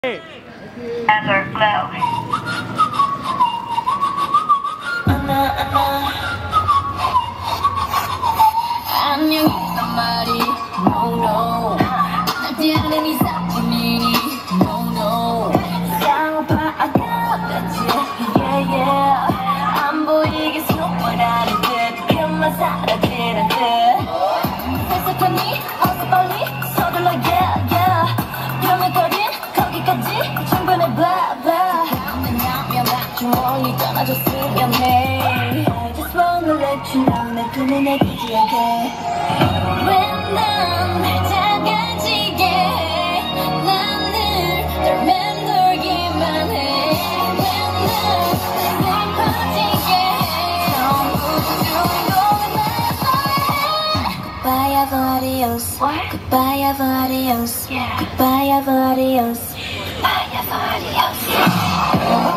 EVERGLOW. 안녕이란 말이 no no 날 대하는 이 사람이니 no no 쌍파 아까웠지 yeah yeah 안 보이게 숨어라는 듯 그만 사라지는 듯 세상하니 어서 빨리 서둘러 yeah yeah 병을거린 거기까지 충분해 blah blah 왜냐면 아주 멀리 떠나줬으면 해 I just wanna let you know 내 꿈은 내키지 않게 왜 난 작아지게 해 나는 널 맴돌기만 해 왜 난 슬퍼지게 해 Goodbye, Adios. Goodbye, Adios. Goodbye, Adios. Goodbye, Adios.